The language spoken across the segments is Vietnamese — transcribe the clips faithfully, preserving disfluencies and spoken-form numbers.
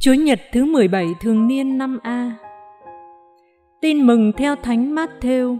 Chúa Nhật thứ mười bảy thường niên năm A. Tin mừng theo Thánh Mát-thêu.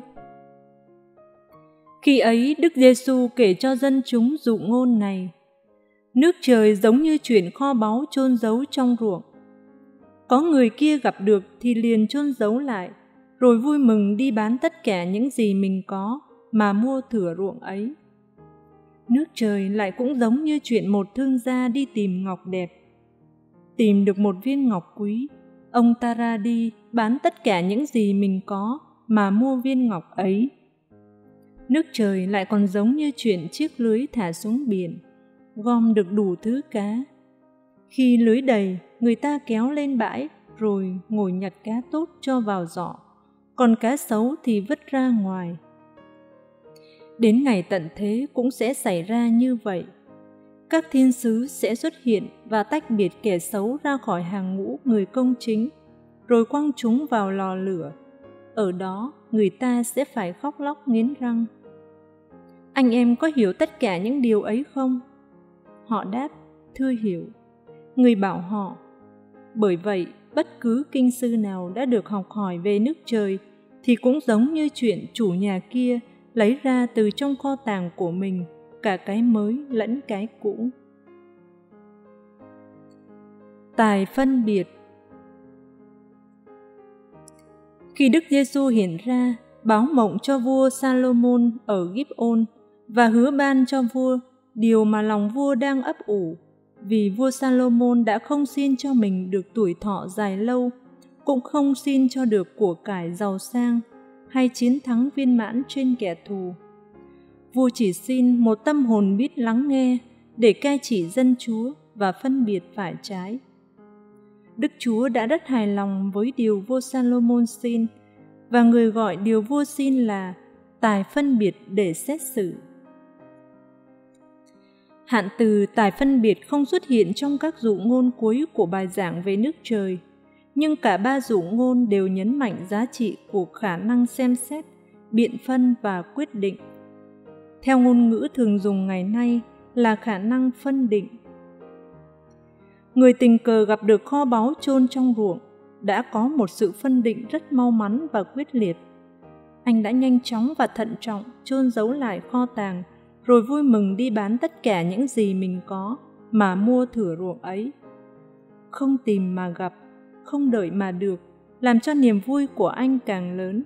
Khi ấy Đức Giêsu kể cho dân chúng dụ ngôn này: nước trời giống như chuyện kho báu chôn giấu trong ruộng. Có người kia gặp được thì liền chôn giấu lại, rồi vui mừng đi bán tất cả những gì mình có mà mua thửa ruộng ấy. Nước trời lại cũng giống như chuyện một thương gia đi tìm ngọc đẹp. Tìm được một viên ngọc quý, ông ta ra đi bán tất cả những gì mình có mà mua viên ngọc ấy. Nước trời lại còn giống như chuyện chiếc lưới thả xuống biển, gom được đủ thứ cá. Khi lưới đầy, người ta kéo lên bãi rồi ngồi nhặt cá tốt cho vào giỏ, còn cá xấu thì vứt ra ngoài. Đến ngày tận thế cũng sẽ xảy ra như vậy. Các thiên sứ sẽ xuất hiện và tách biệt kẻ xấu ra khỏi hàng ngũ người công chính, rồi quăng chúng vào lò lửa. Ở đó, người ta sẽ phải khóc lóc nghiến răng. Anh em có hiểu tất cả những điều ấy không? Họ đáp, thưa hiểu. Người bảo họ, bởi vậy, bất cứ kinh sư nào đã được học hỏi về nước trời thì cũng giống như chuyện chủ nhà kia lấy ra từ trong kho tàng của mình cả cái mới lẫn cái cũ. Tài phân biệt. Khi Đức Giêsu hiện ra, báo mộng cho vua Salomon ở Gib-ôn và hứa ban cho vua điều mà lòng vua đang ấp ủ, vì vua Salomon đã không xin cho mình được tuổi thọ dài lâu, cũng không xin cho được của cải giàu sang hay chiến thắng viên mãn trên kẻ thù. Vua chỉ xin một tâm hồn biết lắng nghe để cai trị dân Chúa và phân biệt phải trái. Đức Chúa đã rất hài lòng với điều vua Salomon xin, và người gọi điều vua xin là tài phân biệt để xét xử. Hạn từ tài phân biệt không xuất hiện trong các dụ ngôn cuối của bài giảng về nước trời, nhưng cả ba dụ ngôn đều nhấn mạnh giá trị của khả năng xem xét, biện phân và quyết định. Theo ngôn ngữ thường dùng ngày nay là khả năng phân định. Người tình cờ gặp được kho báu chôn trong ruộng đã có một sự phân định rất mau mắn và quyết liệt. Anh đã nhanh chóng và thận trọng chôn giấu lại kho tàng, rồi vui mừng đi bán tất cả những gì mình có mà mua thửa ruộng ấy. Không tìm mà gặp, không đợi mà được, làm cho niềm vui của anh càng lớn.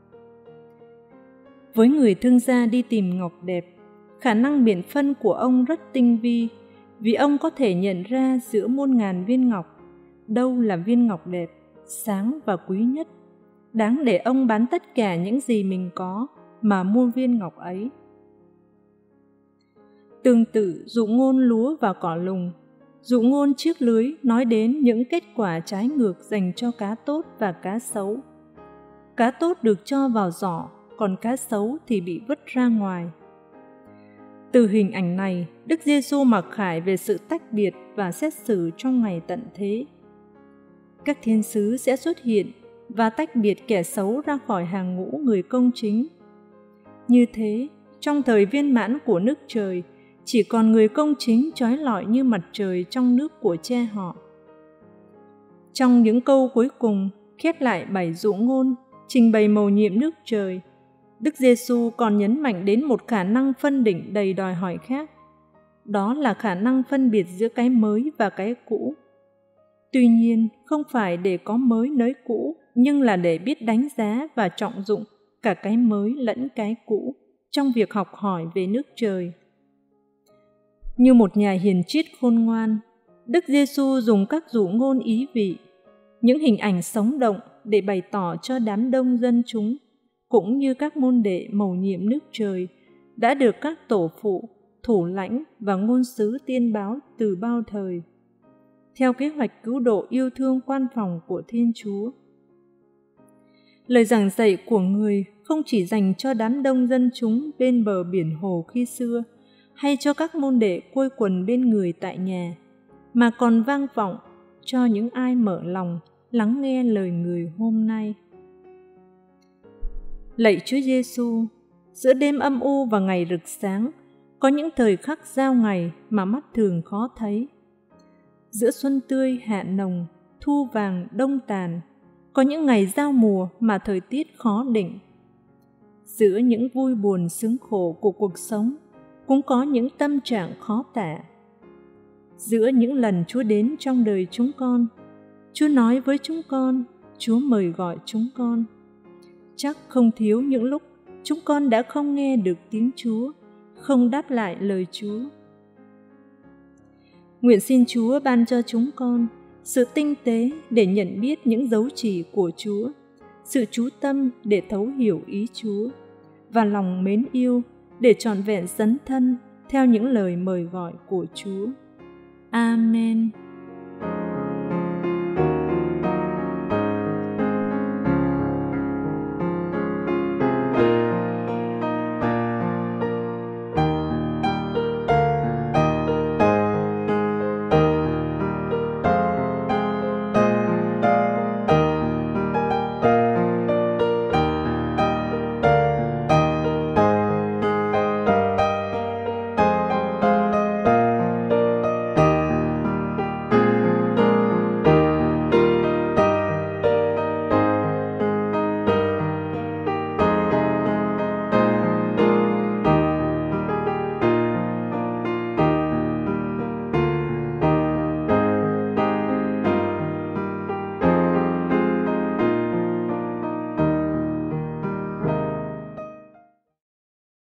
Với người thương gia đi tìm ngọc đẹp, khả năng biện phân của ông rất tinh vi, vì ông có thể nhận ra giữa muôn ngàn viên ngọc, đâu là viên ngọc đẹp, sáng và quý nhất, đáng để ông bán tất cả những gì mình có mà mua viên ngọc ấy. Tương tự dụ ngôn lúa và cỏ lùng, dụ ngôn chiếc lưới nói đến những kết quả trái ngược dành cho cá tốt và cá xấu. Cá tốt được cho vào giỏ, còn cá xấu thì bị vứt ra ngoài. Từ hình ảnh này, Đức Giêsu mặc khải về sự tách biệt và xét xử trong ngày tận thế. Các thiên sứ sẽ xuất hiện và tách biệt kẻ xấu ra khỏi hàng ngũ người công chính. Như thế, trong thời viên mãn của nước trời, chỉ còn người công chính chói lọi như mặt trời trong nước của cha họ. Trong những câu cuối cùng, khép lại bảy dụ ngôn, trình bày mầu nhiệm nước trời, Đức Giêsu còn nhấn mạnh đến một khả năng phân định đầy đòi hỏi khác. Đó là khả năng phân biệt giữa cái mới và cái cũ. Tuy nhiên, không phải để có mới nới cũ, nhưng là để biết đánh giá và trọng dụng cả cái mới lẫn cái cũ trong việc học hỏi về nước trời. Như một nhà hiền triết khôn ngoan, Đức Giêsu dùng các dụ ngôn ý vị, những hình ảnh sống động để bày tỏ cho đám đông dân chúng, cũng như các môn đệ mầu nhiệm nước trời đã được các tổ phụ, thủ lãnh và ngôn sứ tiên báo từ bao thời, theo kế hoạch cứu độ yêu thương quan phòng của Thiên Chúa. Lời giảng dạy của người không chỉ dành cho đám đông dân chúng bên bờ biển hồ khi xưa, hay cho các môn đệ quây quần bên người tại nhà, mà còn vang vọng cho những ai mở lòng lắng nghe lời người hôm nay. Lạy Chúa Giêsu, giữa đêm âm u và ngày rực sáng, có những thời khắc giao ngày mà mắt thường khó thấy. Giữa xuân tươi hạ nồng, thu vàng đông tàn, có những ngày giao mùa mà thời tiết khó định. Giữa những vui buồn sướng khổ của cuộc sống, cũng có những tâm trạng khó tả. Giữa những lần Chúa đến trong đời chúng con, Chúa nói với chúng con, Chúa mời gọi chúng con. Chắc không thiếu những lúc chúng con đã không nghe được tiếng Chúa, không đáp lại lời Chúa. Nguyện xin Chúa ban cho chúng con sự tinh tế để nhận biết những dấu chỉ của Chúa, sự chú tâm để thấu hiểu ý Chúa, và lòng mến yêu để trọn vẹn dấn thân theo những lời mời gọi của Chúa. Amen.